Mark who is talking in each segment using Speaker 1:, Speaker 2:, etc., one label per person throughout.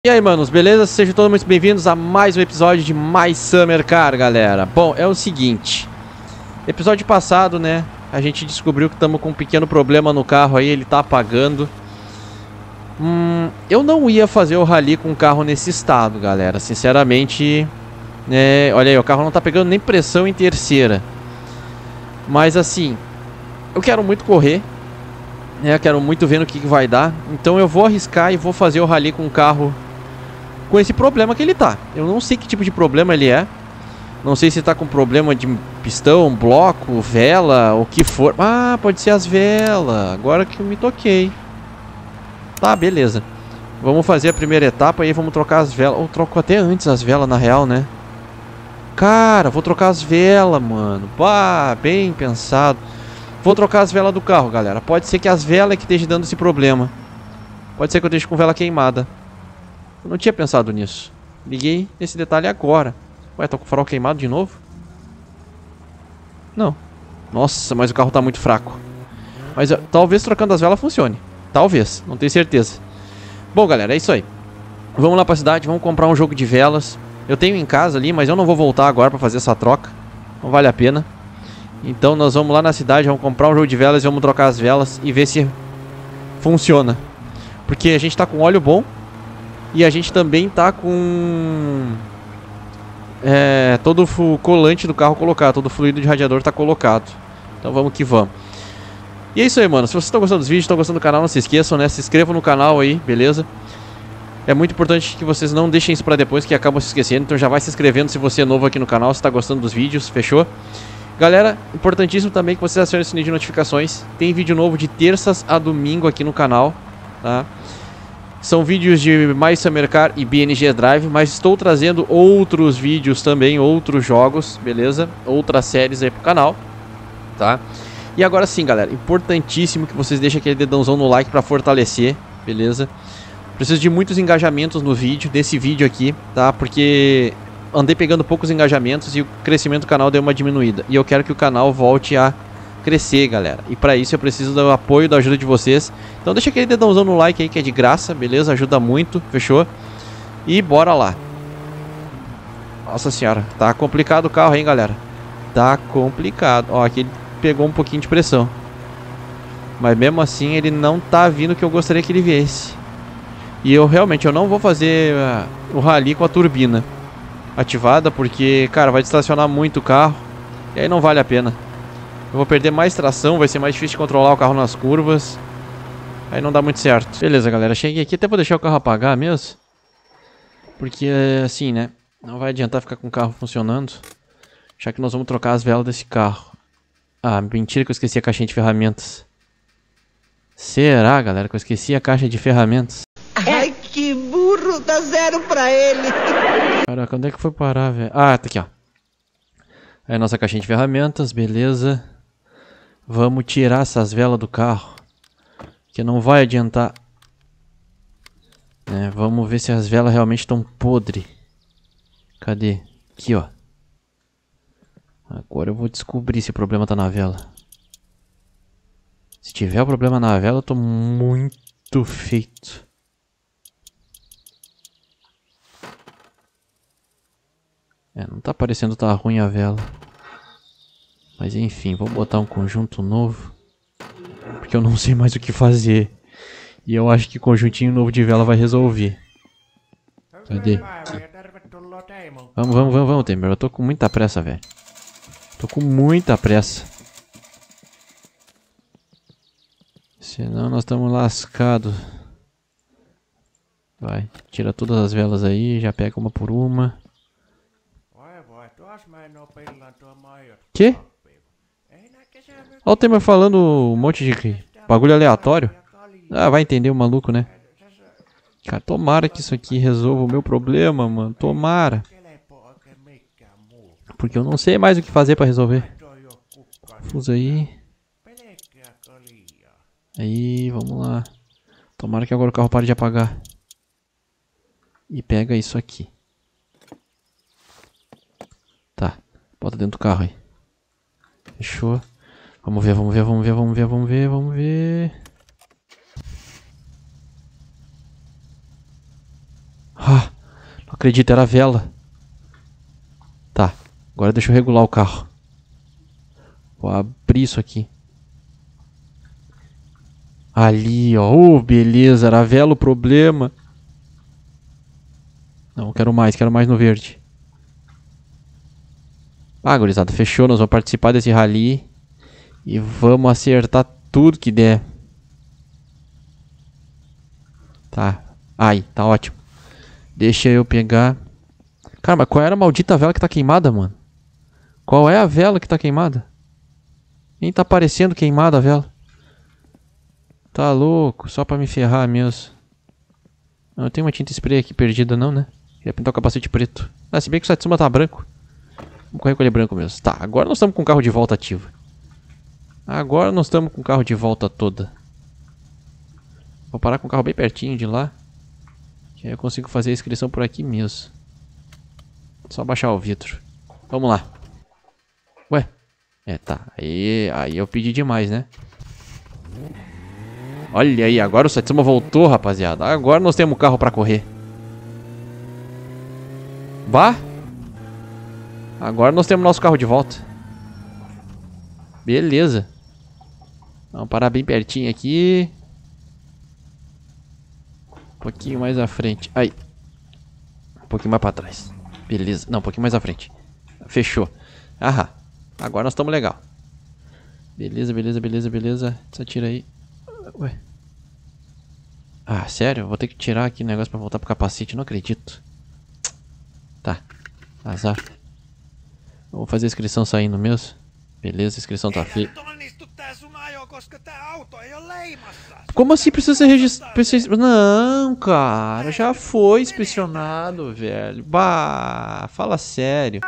Speaker 1: E aí, manos, beleza? Sejam todos muito bem-vindos a mais um episódio de My Summer Car, galera. Bom, é o seguinte. Episódio passado, né, a gente descobriu que estamos com um pequeno problema no carro aí, ele tá apagando. Eu não ia fazer o rally com o carro nesse estado, galera. Sinceramente, né, olha aí, o carro não tá pegando nem pressão em terceira. Mas assim, eu quero muito correr, né, quero muito ver no que vai dar. Então eu vou arriscar e vou fazer o rally com o carro com esse problema que ele tá. Eu não sei que tipo de problema ele é. Não sei se tá com problema de pistão, bloco, vela, o que for. Ah, pode ser as velas. Agora que eu me toquei. Tá, beleza. Vamos fazer a primeira etapa e vamos trocar as velas. Ou troco até antes as velas, na real, né? Cara, vou trocar as velas, mano. Bah, bem pensado. Vou trocar as velas do carro, galera. Pode ser que as velas que estejam dando esse problema. Pode ser que eu esteja com vela queimada. Eu não tinha pensado nisso. Liguei esse detalhe agora. Ué, tô com o farol queimado de novo? Não. Nossa, mas o carro tá muito fraco. Mas talvez trocando as velas funcione. Talvez, não tenho certeza. Bom, galera, é isso aí. Vamos lá pra cidade, vamos comprar um jogo de velas. Eu tenho em casa ali, mas eu não vou voltar agora pra fazer essa troca. Não vale a pena. Então nós vamos lá na cidade, vamos comprar um jogo de velas e vamos trocar as velas e ver se funciona. Porque a gente tá com óleo bom. E a gente também tá com todo o colante do carro colocado, todo o fluido de radiador tá colocado. Então vamos que vamos. E é isso aí, mano. Se vocês estão gostando dos vídeos, estão gostando do canal, não se esqueçam, né? Se inscrevam no canal aí, beleza? É muito importante que vocês não deixem isso pra depois, que acabam se esquecendo. Então já vai se inscrevendo se você é novo aqui no canal, se tá gostando dos vídeos, fechou? Galera, importantíssimo também que vocês acionem o sininho de notificações. Tem vídeo novo de terças a domingo aqui no canal, tá? São vídeos de My Summer Car e BNG Drive, mas estou trazendo outros vídeos também, outros jogos, beleza? Outras séries aí pro canal, tá? E agora sim, galera, importantíssimo que vocês deixem aquele dedãozão no like pra fortalecer, beleza? Preciso de muitos engajamentos no vídeo, desse vídeo aqui, tá? Porque andei pegando poucos engajamentos e o crescimento do canal deu uma diminuída. E eu quero que o canal volte a crescer, galera. E pra isso eu preciso do apoio, da ajuda de vocês. Então deixa aquele dedãozão no like aí que é de graça, beleza? Ajuda muito, fechou? E bora lá. Nossa senhora, tá complicado o carro, hein, galera? Tá complicado. Ó, aqui ele pegou um pouquinho de pressão. Mas mesmo assim ele não tá vindo o que eu gostaria que ele viesse. E eu realmente não vou fazer o rally com a turbina ativada, porque, cara, vai distracionar muito o carro. E aí não vale a pena. Eu vou perder mais tração, vai ser mais difícil de controlar o carro nas curvas. Aí não dá muito certo. Beleza, galera, cheguei aqui, até vou deixar o carro apagar mesmo. Porque, assim, né, não vai adiantar ficar com o carro funcionando, já que nós vamos trocar as velas desse carro. Ah, mentira que eu esqueci a caixinha de ferramentas. Será, galera, que eu esqueci a caixa de ferramentas?
Speaker 2: Ai, que burro, dá 0 pra ele.
Speaker 1: Caraca, onde é que foi parar, velho? Ah, tá aqui, ó. Aí a nossa caixinha de ferramentas, beleza. Vamos tirar essas velas do carro, que não vai adiantar. Vamos ver se as velas realmente estão podres. Cadê? Aqui, ó. Agora eu vou descobrir se o problema tá na vela. Se tiver o problema na vela, eu tô muito feito. Não tá parecendo tá ruim a vela. Mas enfim, vou botar um conjunto novo, porque eu não sei mais o que fazer. E eu acho que conjuntinho novo de vela vai resolver. Cadê? Aqui. Vamos, Temer. Eu tô com muita pressa, velho. Tô com muita pressa. Senão nós estamos lascados. Vai, tira todas as velas aí, já pega uma por uma. Que? Olha o Temer falando um monte de bagulho aleatório. Ah, vai entender o maluco, né? Cara, tomara que isso aqui resolva o meu problema, mano. Tomara. Porque eu não sei mais o que fazer pra resolver. Confuso aí. Aí, vamos lá. Tomara que agora o carro pare de apagar. E pega isso aqui. Tá, bota dentro do carro aí. Fechou. Vamos ver. acredito, era a vela. Tá, agora deixa eu regular o carro. Vou abrir isso aqui. Ali, ó. Beleza, era a vela o problema. Não, quero mais no verde. Ah, gurizada, fechou. Nós vamos participar desse rally. E vamos acertar tudo que der. Tá. Aí, tá ótimo. Deixa eu pegar. Cara, mas qual era a maldita vela que tá queimada, mano? Qual é a vela que tá queimada? Nem tá parecendo queimada a vela. Tá louco, só pra me ferrar mesmo. Não tem uma tinta spray aqui perdida não, né? Queria pintar o capacete preto. Ah, se bem que o Satsuma tá branco. Vamos correr com ele branco mesmo. Tá, agora nós estamos com o carro de volta ativo. Agora nós estamos com o carro de volta toda. Vou parar com o carro bem pertinho de lá. Que aí eu consigo fazer a inscrição por aqui mesmo. Só baixar o vidro. Vamos lá. Ué? É, tá. Aí eu pedi demais, né? Olha aí, agora o Satsuma voltou, rapaziada. Agora nós temos carro pra correr. Bah! Agora nós temos nosso carro de volta. Beleza. Vamos parar bem pertinho aqui. Um pouquinho mais à frente. Aí. Um pouquinho mais pra trás. Beleza. Não, um pouquinho mais à frente. Fechou. Aham. Agora nós estamos legal. Beleza, beleza, beleza, beleza. Só tira aí. Ué. Ah, sério? Vou ter que tirar aqui o negócio pra voltar pro capacete. Não acredito. Tá. Azar. Vou fazer a inscrição saindo mesmo. Beleza, a inscrição tá feita. Como assim precisa ser registrado? Não, cara. Já foi inspecionado, velho. Bah, fala sério.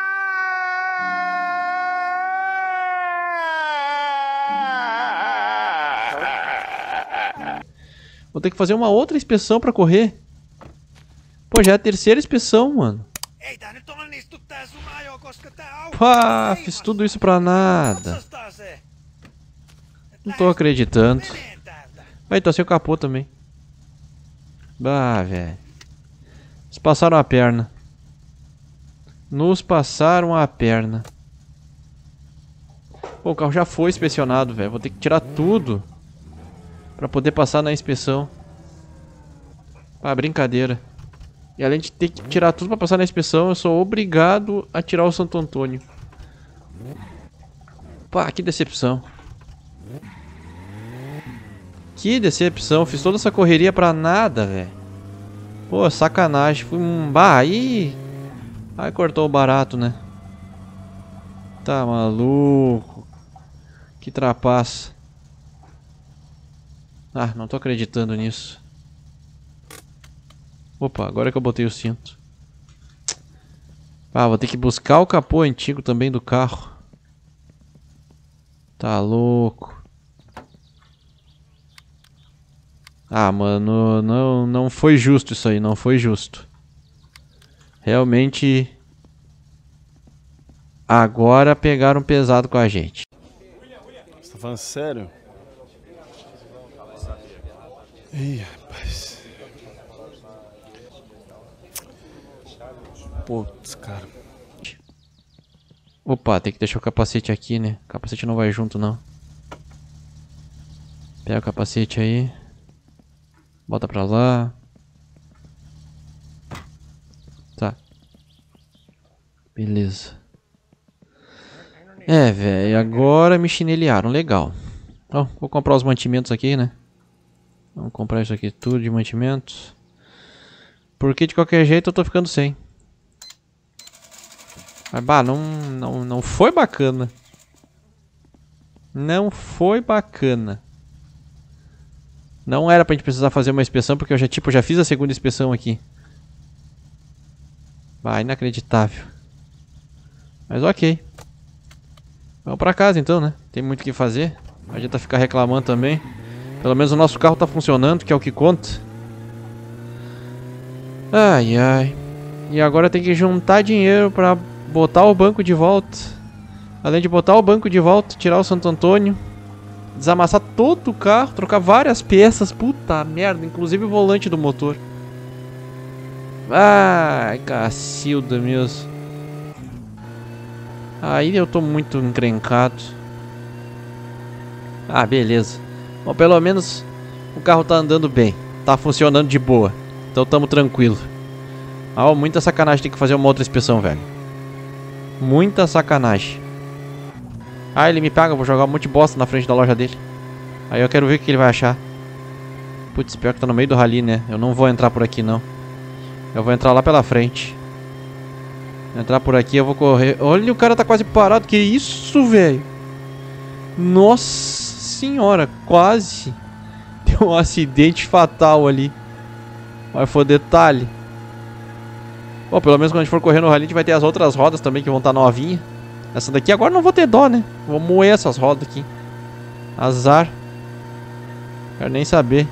Speaker 1: Vou ter que fazer uma outra inspeção pra correr. Pô, já é a terceira inspeção, mano. Pá, fiz tudo isso pra nada. Não tô acreditando. Aí, tô sem o capô também. Bah, velho. Nos passaram a perna. Nos passaram a perna. Pô, o carro já foi inspecionado, velho. Vou ter que tirar tudo pra poder passar na inspeção. Ah, brincadeira. E além de ter que tirar tudo pra passar na inspeção, eu sou obrigado a tirar o Santo Antônio. Pá, que decepção. Que decepção. Fiz toda essa correria pra nada, velho. Pô, sacanagem. Fui um... Bah, aí cortou o barato, né? Tá maluco. Que trapaça. Ah, não tô acreditando nisso. Opa, agora que eu botei o cinto. Ah, vou ter que buscar o capô antigo também do carro. Tá louco. Ah, mano, não foi justo isso aí, não foi justo. Realmente... Agora pegaram pesado com a gente.
Speaker 3: Você tá falando sério? Ih, rapaz. Putz, cara.
Speaker 1: Opa, tem que deixar o capacete aqui, né? O capacete não vai junto, não. Pega o capacete aí. Bota pra lá. Tá. Beleza. É, velho. Agora me chinelearam. Legal. Então, vou comprar os mantimentos aqui, né? Vamos comprar isso aqui tudo de mantimentos. Porque de qualquer jeito eu tô ficando sem. Mas, bah, não foi bacana. Não foi bacana. Não era pra gente precisar fazer uma inspeção, porque eu já fiz a segunda inspeção aqui. Bah, inacreditável. Mas ok. Vamos pra casa então, né? Tem muito o que fazer. Não adianta ficar reclamando também. Pelo menos o nosso carro tá funcionando, que é o que conta. Ai, ai. E agora tem que juntar dinheiro pra botar o banco de volta. Além de botar o banco de volta, tirar o Santo Antônio, desamassar todo o carro, trocar várias peças. Puta merda, inclusive o volante do motor. Ai, Cacilda mesmo. Aí eu tô muito encrencado. Ah, beleza. Bom, pelo menos o carro tá andando bem. Tá funcionando de boa. Então tamo tranquilo. Ah, muita sacanagem, tem que fazer uma outra inspeção, velho. Muita sacanagem. Ah, ele me paga, eu vou jogar um monte de bosta na frente da loja dele. Aí eu quero ver o que ele vai achar. Putz, pior que tá no meio do rally, né? Eu não vou entrar por aqui, não. Eu vou entrar lá pela frente. Entrar por aqui, eu vou correr. Olha, o cara tá quase parado. Que isso, velho? Nossa senhora, quase. Deu um acidente fatal ali. Vai for detalhe. Bom, pelo menos quando a gente for correr no rally, a gente vai ter as outras rodas também que vão estar novinhas. Essa daqui agora não vou ter dó, né? Vou moer essas rodas aqui. Azar. Quero nem saber.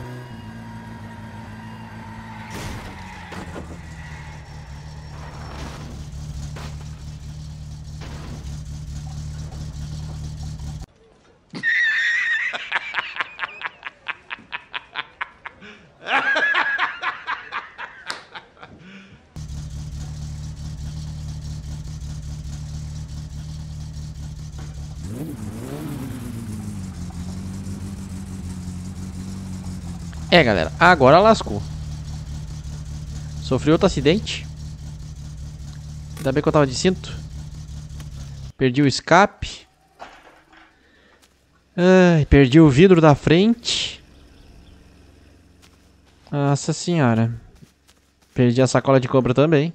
Speaker 1: É, galera, agora lascou. Sofri outro acidente. Ainda bem que eu tava de cinto. Perdi o escape. Ai, perdi o vidro da frente. Nossa senhora. Perdi a sacola de compra também.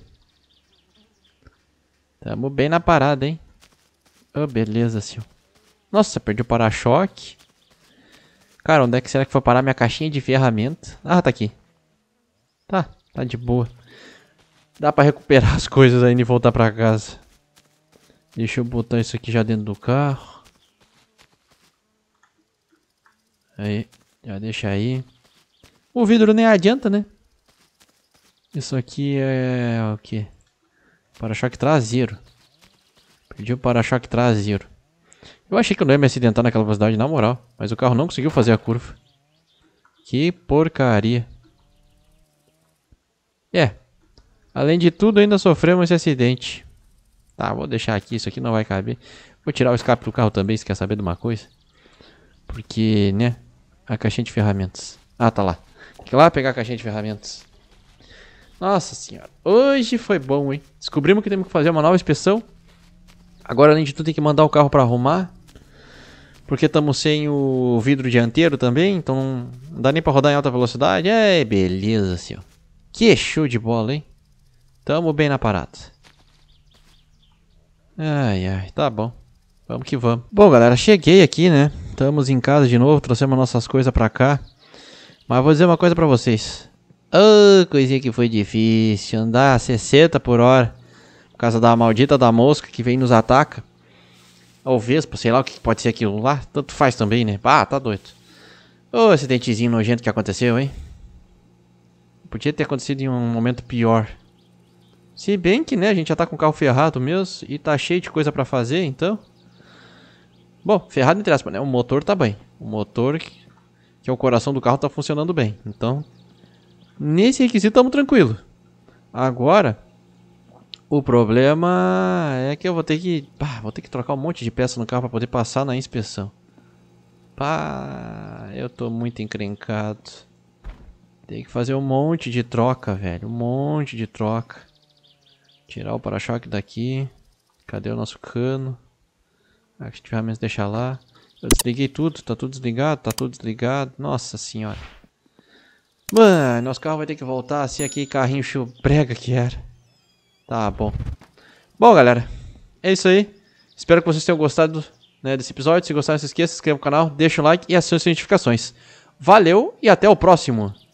Speaker 1: Tamo bem na parada, hein? Oh, beleza, senhor. Nossa, perdi o para-choque. Cara, onde é que será que foi parar minha caixinha de ferramenta? Ah, tá aqui. Tá de boa. Dá pra recuperar as coisas ainda e voltar pra casa. Deixa eu botar isso aqui já dentro do carro. Aí, já deixa aí. O vidro nem adianta, né? Isso aqui é o quê? Para-choque traseiro. Perdi o para-choque traseiro. Eu achei que eu não ia me acidentar naquela velocidade, na moral. Mas o carro não conseguiu fazer a curva. Que porcaria. É. Além de tudo, ainda sofremos esse acidente. Tá, vou deixar aqui. Isso aqui não vai caber. Vou tirar o escape do carro também, se quer saber de uma coisa. Porque, né? A caixinha de ferramentas. Ah, tá lá. Tem que ir lá pegar a caixinha de ferramentas. Nossa senhora. Hoje foi bom, hein? Descobrimos que temos que fazer uma nova inspeção. Agora, além de tudo, tem que mandar o carro pra arrumar. Porque estamos sem o vidro dianteiro também. Então não dá nem pra rodar em alta velocidade. É, beleza, senhor. Que show de bola, hein? Tamo bem na parada. Ai, ai, tá bom. Vamos que vamos. Bom, galera, cheguei aqui, né? Estamos em casa de novo. Trouxemos nossas coisas pra cá. Mas vou dizer uma coisa pra vocês. Oh, coisinha que foi difícil. Andar a 60 por hora. Por causa da maldita da mosca que vem e nos ataca. Ou vespa, sei lá o que pode ser aquilo lá. Tanto faz também, né? Ah, tá doido. Ô, acidentezinho nojento que aconteceu, hein? Podia ter acontecido em um momento pior. Se bem que, né, a gente já tá com o carro ferrado mesmo. E tá cheio de coisa pra fazer, então. Bom, ferrado entre aspas, né? O motor tá bem. O motor, que é o coração do carro, tá funcionando bem. Então, nesse requisito estamos tranquilo. Agora, o problema é que eu vou ter que trocar um monte de peça no carro para poder passar na inspeção. Pá, eu tô muito encrencado. Tem que fazer um monte de troca, velho. Um monte de troca. Tirar o para-choque daqui. Cadê o nosso cano? Aqui ferramentas deixar lá. Eu desliguei tudo, tá tudo desligado, tá tudo desligado. Nossa senhora. Mano, nosso carro vai ter que voltar a ser aquele carrinho chubrega que era. Tá bom. Bom, galera, é isso aí. Espero que vocês tenham gostado, né, desse episódio. Se gostaram, não se esqueça, se inscreva no canal, deixa o like e acione as notificações. Valeu e até o próximo.